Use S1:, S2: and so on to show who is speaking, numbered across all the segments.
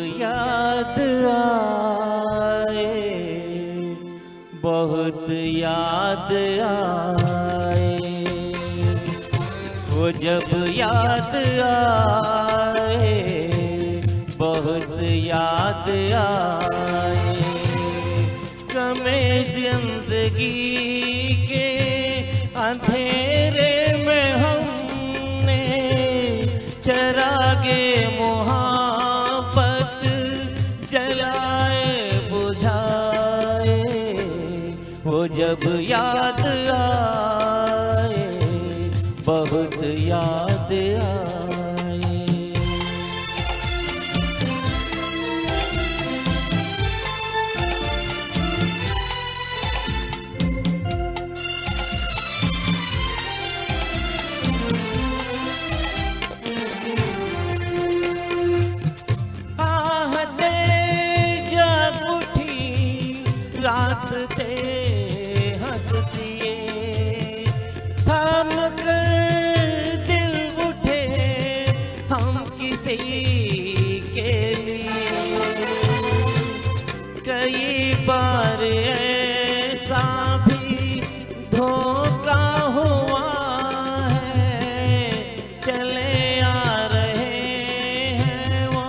S1: याद आए, बहुत याद आए, वो जब याद आए, बहुत याद आए। गमे जिंदगी के अंधेरे में हमने चरागे मोहब्बत जलाए बुझाए, वो जब याद आए, बहुत याद आए। रास्ते हंस दिए, थाम कर दिल उठे हम किसी के लिए। कई बार ऐसा भी धोखा हुआ है, चले आ रहे हैं वो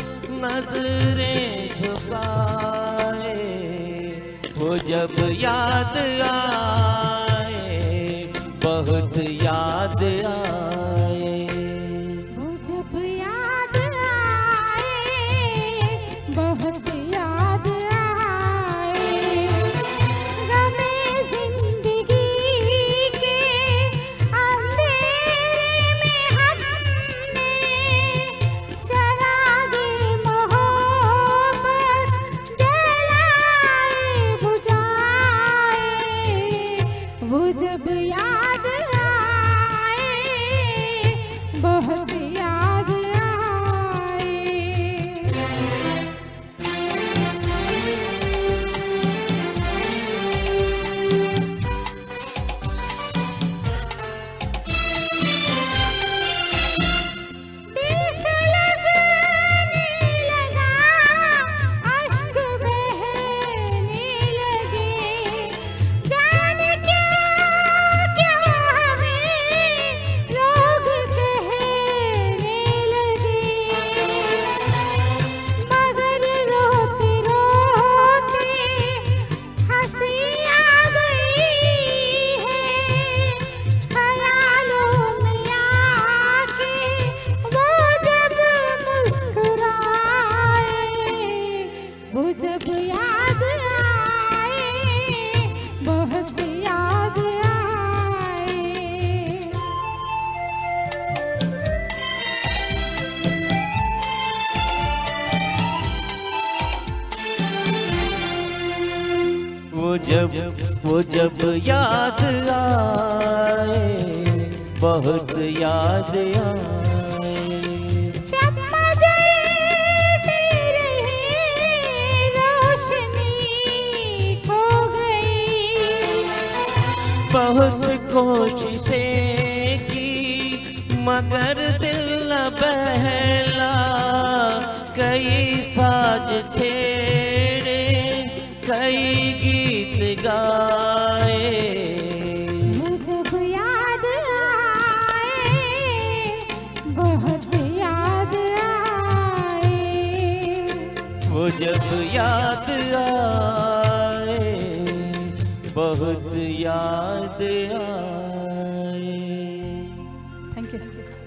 S1: नजरें झुकाए, वो जब याद आए, बहुत याद आए।
S2: वो जब याद आए, बहुत याद आए। गमे जिंदगी के अंधेरे में हमने चरागे मोहब्बत जलाए बुझाए, वो जब याद आए, बहुत याद आए। दिल से लगने लगा, अश्क बहने लगे, जाने क्या क्या हमें लोग कहने लगे। मगर रोते रोते हंसी आ गई है, ख्यालों में आके वो जब मुस्कुराए, वो जब याद आए, बहुत याद आए।
S1: वो जब याद आए, बहुत याद आए।
S2: शम्मा जलती रही, रोशनी खो गई।
S1: बहुत कोशिशें की मगर दिल न बहला, कई साज छेड़े, कई गीत गाए।
S2: वो जब याद आए, बहुत याद आए।
S1: वो जब याद आए, बहुत याद आए।
S2: Thank you.